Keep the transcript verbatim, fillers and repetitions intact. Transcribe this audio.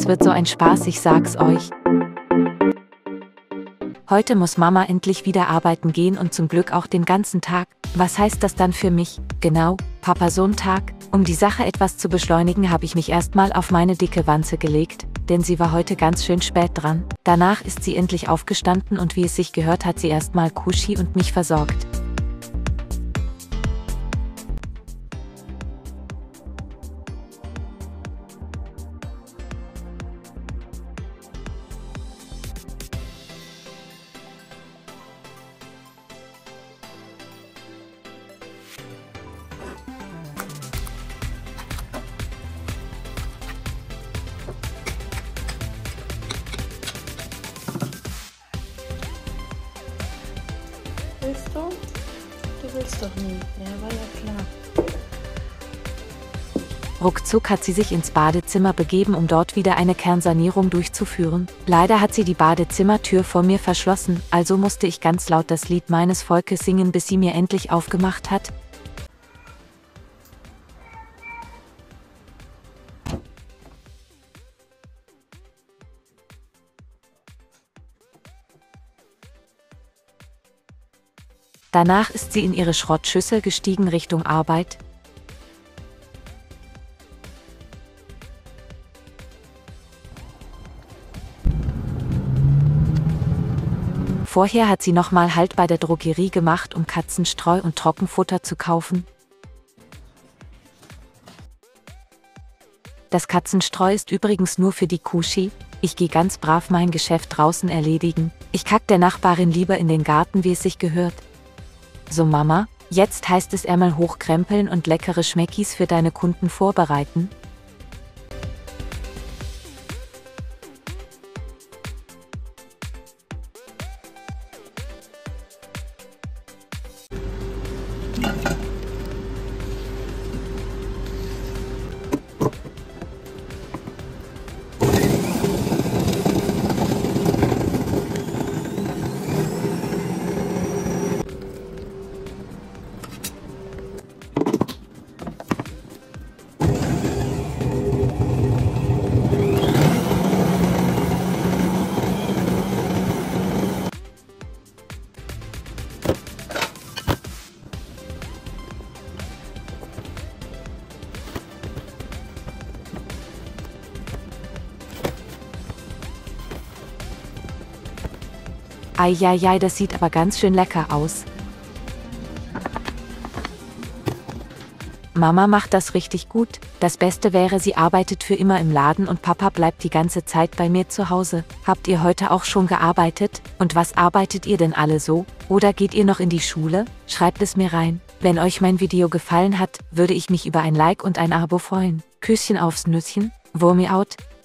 das wird so ein Spaß, ich sag's euch. Heute muss Mama endlich wieder arbeiten gehen und zum Glück auch den ganzen Tag. Was heißt das dann für mich? Genau, Papa-Sohn-Tag. Um die Sache etwas zu beschleunigen, habe ich mich erstmal auf meine dicke Wanze gelegt, denn sie war heute ganz schön spät dran. Danach ist sie endlich aufgestanden und wie es sich gehört, hat sie erstmal Kuschi und mich versorgt. Willst du? Du willst doch nie. Ja, war ja klar. Ruckzuck hat sie sich ins Badezimmer begeben, um dort wieder eine Kernsanierung durchzuführen. Leider hat sie die Badezimmertür vor mir verschlossen, also musste ich ganz laut das Lied meines Volkes singen, bis sie mir endlich aufgemacht hat. Danach ist sie in ihre Schrottschüssel gestiegen Richtung Arbeit. Vorher hat sie nochmal Halt bei der Drogerie gemacht, um Katzenstreu und Trockenfutter zu kaufen. Das Katzenstreu ist übrigens nur für die Kuschi. Ich gehe ganz brav mein Geschäft draußen erledigen. Ich kack der Nachbarin lieber in den Garten, wie es sich gehört. So Mama, jetzt heißt es einmal hochkrempeln und leckere Schmeckis für deine Kunden vorbereiten. Eieiei, das sieht aber ganz schön lecker aus. Mama macht das richtig gut. Das Beste wäre, sie arbeitet für immer im Laden und Papa bleibt die ganze Zeit bei mir zu Hause. Habt ihr heute auch schon gearbeitet? Und was arbeitet ihr denn alle so? Oder geht ihr noch in die Schule? Schreibt es mir rein. Wenn euch mein Video gefallen hat, würde ich mich über ein Like und ein Abo freuen. Küsschen aufs Nüsschen. Wurmi out.